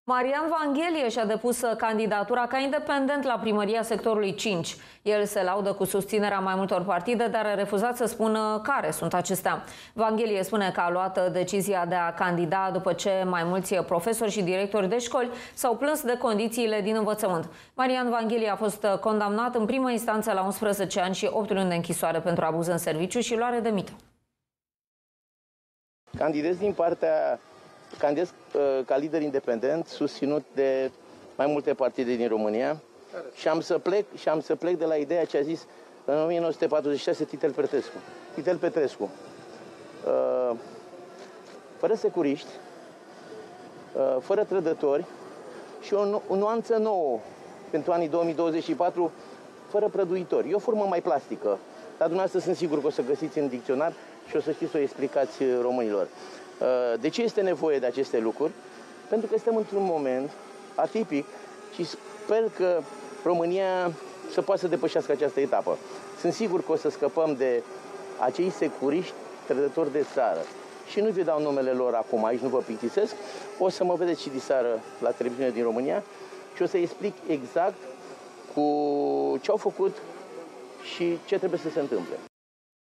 Marian Vanghelie și-a depus candidatura ca independent la primăria sectorului 5. El se laudă cu susținerea mai multor partide, dar a refuzat să spună care sunt acestea. Vanghelie spune că a luat decizia de a candida după ce mai mulți profesori și directori de școli s-au plâns de condițiile din învățământ. Marian Vanghelie a fost condamnat în primă instanță la 11 ani și 8 luni de închisoare pentru abuz în serviciu și luare de mită. Candidez ca lider independent, susținut de mai multe partide din România și am să plec de la ideea ce a zis în 1946 Titel Petrescu. Fără securiști, fără trădători și o nuanță nouă pentru anii 2024, fără prăduitori. E o formă mai plastică, dar dumneavoastră sunt sigur că o să găsiți în dicționar și o să știți să o explicați românilor. De ce este nevoie de aceste lucruri? Pentru că suntem într-un moment atipic și sper că România să poată să depășească această etapă. Sunt sigur că o să scăpăm de acei securiști trădători de țară. Și nu vi dau numele lor acum, aici nu vă plictisesc. O să mă vedeți și diseară la televiziune din România și o să explic exact cu ce au făcut și ce trebuie să se întâmple.